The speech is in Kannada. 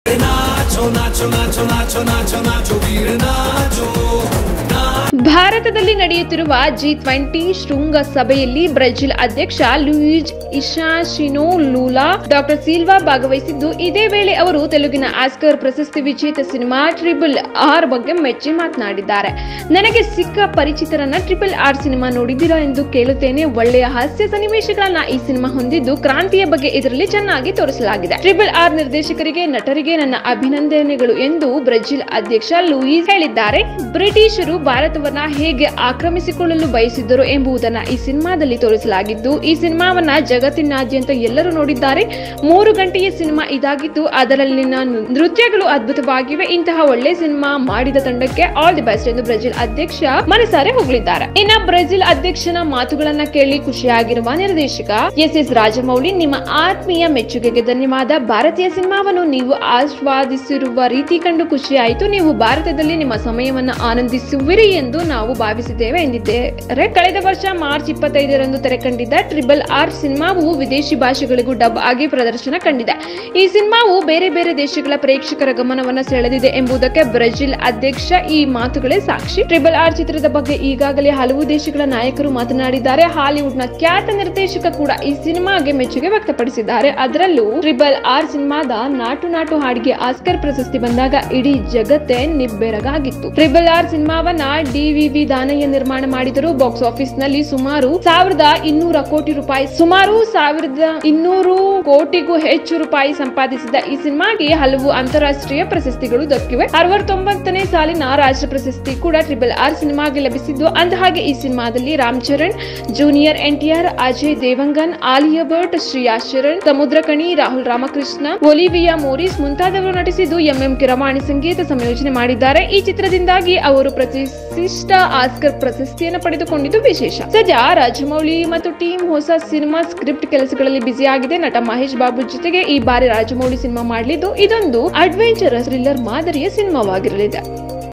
नाचो नाचो नाचो नाचो नाचो नाचो वीर नाचो। ಭಾರತದಲ್ಲಿ ನಡೆಯುತ್ತಿರುವ G20 ಶೃಂಗಸಭೆಯಲ್ಲಿ ಬ್ರೆಜಿಲ್ ಅಧ್ಯಕ್ಷ Luiz Inacio Lula doctor Silva ಭಾಗವಹಿಸಿದ್ದು, ಇದೇ ವೇಳೆ ಅವರು ತೆಲುಗಿನ ಆಸ್ಕರ್ ಪ್ರಶಸ್ತಿ ವಿಜೇತ ಸಿನಿಮಾ RRR ಬಗ್ಗೆ ಮೆಚ್ಚಿ ಮಾತನಾಡಿದ್ದಾರೆ. ನನಗೆ ಸಿಕ್ಕ ಪರಿಚಿತರನ್ನ RRR ಸಿನಿಮಾ ನೋಡಿದ್ದೀರಾ ಎಂದು ಕೇಳುತ್ತೇನೆ. ಒಳ್ಳೆಯ ಹಾಸ್ಯ ಸನ್ನಿವೇಶಗಳನ್ನ ಈ ಸಿನಿಮಾ ಹೊಂದಿದ್ದು, ಕ್ರಾಂತಿಯ ಬಗ್ಗೆ ಇದರಲ್ಲಿ ಚೆನ್ನಾಗಿ ತೋರಿಸಲಾಗಿದೆ. RRR ನಿರ್ದೇಶಕರಿಗೆ, ನಟರಿಗೆ ನನ್ನ ಅಭಿನಂದನೆಗಳು ಎಂದು ಬ್ರೆಜಿಲ್ ಅಧ್ಯಕ್ಷ ಲೂಯಿಸ್ ಹೇಳಿದ್ದಾರೆ. ಬ್ರಿಟಿಷರು ಭಾರತವನ್ನ ಹೇಗೆ ಆಕ್ರಮಿಸಿಕೊಳ್ಳಲು ಬಯಸಿದ್ದರು ಎಂಬುದನ್ನ ಈ ಸಿನಿಮಾದಲ್ಲಿ ತೋರಿಸಲಾಗಿದ್ದು, ಈ ಸಿನಿಮಾವನ್ನ ಜಗತ್ತಿನಾದ್ಯಂತ ಎಲ್ಲರೂ ನೋಡಿದ್ದಾರೆ. 3 ಗಂಟೆಯ ಸಿನಿಮಾ ಇದಾಗಿದ್ದು, ಅದರಲ್ಲಿನ ನೃತ್ಯಗಳು ಅದ್ಭುತವಾಗಿವೆ. ಇಂತಹ ಒಳ್ಳೆ ಸಿನಿಮಾ ಮಾಡಿದ ತಂಡಕ್ಕೆ ಆಲ್ ದಿ ಬೆಸ್ಟ್ ಎಂದು ಬ್ರೆಜಿಲ್ ಅಧ್ಯಕ್ಷ ಮನಸಾರೆ ಹೊಗಳಿದ್ದಾರೆ. ಇನ್ನ ಬ್ರೆಜಿಲ್ ಅಧ್ಯಕ್ಷನ ಮಾತುಗಳನ್ನ ಕೇಳಿ ಖುಷಿಯಾಗಿರುವ ನಿರ್ದೇಶಕ ಎಸ್ ರಾಜಮೌಳಿ, ನಿಮ್ಮ ಆತ್ಮೀಯ ಮೆಚ್ಚುಗೆಗೆ ಧನ್ಯವಾದ. ಭಾರತೀಯ ಸಿನಿಮಾವನ್ನು ನೀವು ಆಸ್ವಾದಿಸಿರುವ ರೀತಿ ಕಂಡು ಖುಷಿಯಾಯಿತು. ನೀವು ಭಾರತದಲ್ಲಿ ನಿಮ್ಮ ಸಮಯವನ್ನು ಆನಂದಿಸುವಿರಿ ಎಂದು ನಾವು ಭಾವಿಸಿದ್ದೇವೆ ಎಂದಿದ್ದಾರೆ. ಕಳೆದ ವರ್ಷ ಮಾರ್ಚ್ 25ರಂದು ತೆರೆ ಕಂಡಿದ್ದ RRR ಸಿನಿಮಾವು ವಿದೇಶಿ ಭಾಷೆಗಳಿಗೂ ಡಬ್ ಆಗಿ ಪ್ರದರ್ಶನ ಕಂಡಿದೆ. ಈ ಸಿನಿಮಾವು ಬೇರೆ ಬೇರೆ ದೇಶಗಳ ಪ್ರೇಕ್ಷಕರ ಗಮನವನ್ನು ಸೆಳೆದಿದೆ ಎಂಬುದಕ್ಕೆ ಬ್ರೆಜಿಲ್ ಅಧ್ಯಕ್ಷ ಈ ಮಾತುಗಳೇ ಸಾಕ್ಷಿ. RRR ಚಿತ್ರದ ಬಗ್ಗೆ ಈಗಾಗಲೇ ಹಲವು ದೇಶಗಳ ನಾಯಕರು ಮಾತನಾಡಿದ್ದಾರೆ. ಹಾಲಿವುಡ್ನ ಖ್ಯಾತ ನಿರ್ದೇಶಕ ಕೂಡ ಈ ಸಿನಿಮಾಗೆ ಮೆಚ್ಚುಗೆ ವ್ಯಕ್ತಪಡಿಸಿದ್ದಾರೆ. ಅದರಲ್ಲೂ RRR ಸಿನಿಮಾದ ನಾಟು ನಾಟು ಹಾಡಿಗೆ ಆಸ್ಕರ್ ಪ್ರಶಸ್ತಿ ಬಂದಾಗ ಇಡೀ ಜಗತ್ತೇ ನಿಬ್ಬೆರಗಾಗಿತ್ತು. RRR ಸಿನಿಮಾವನ್ನ DVV ದಾನಯ್ಯ ನಿರ್ಮಾಣ ಮಾಡಿದರು. ಬಾಕ್ಸ್ ಆಫೀಸ್ ನಲ್ಲಿ ಸುಮಾರು 1200 ಕೋಟಿಗೂ ಹೆಚ್ಚು ರೂಪಾಯಿ ಸಂಪಾದಿಸಿದ ಈ ಸಿನಿಮಾಗೆ ಹಲವು ಅಂತಾರಾಷ್ಟ್ರೀಯ ಪ್ರಶಸ್ತಿಗಳು ದಕ್ಕಿವೆ. 69ನೇ ಸಾಲಿನ ರಾಷ್ಟ್ರ ಪ್ರಶಸ್ತಿ ಕೂಡ RRR ಸಿನಿಮಾಗೆ ಲಭಿಸಿದ್ದು. ಅಂದಹಾಗೆ ಈ ಸಿನಿಮಾದಲ್ಲಿ Ram Charan, junior NTR, Ajay Devgan, Alia Bhatt, Shreya Saran, Samuthirakani, Rahul Ramakrishna, Olivia Morris ಮುಂತಾದವರು ನಟಿಸಿದ್ದು, MM ಕಿರವಾಣಿ ಸಂಗೀತ ಸಂಯೋಜನೆ ಮಾಡಿದ್ದಾರೆ. ಈ ಚಿತ್ರದಿಂದಾಗಿ ಅವರು ಪ್ರತಿಷ್ಠಿತ ಆಸ್ಕರ್ ಪ್ರಶಸ್ತಿಯನ್ನು ಪಡೆದುಕೊಂಡಿದ್ದು ವಿಶೇಷ. ಸದ್ಯ ರಾಜಮೌಳಿ ಮತ್ತು ಟೀಮ್ ಹೊಸ ಸಿನಿಮಾ ಸ್ಕ್ರಿಪ್ಟ್ ಕೆಲಸಗಳಲ್ಲಿ ಬ್ಯುಸಿ ಆಗಿದೆ. ನಟ ಮಹೇಶ್ ಬಾಬು ಜೊತೆಗೆ ಈ ಬಾರಿ ರಾಜಮೌಳಿ ಸಿನಿಮಾ ಮಾಡಲಿದ್ದು, ಇದೊಂದು ಅಡ್ವೆಂಚರಸ್ ಥ್ರಿಲ್ಲರ್ ಮಾದರಿಯ ಸಿನಿಮಾವಾಗಿರಲಿದೆ.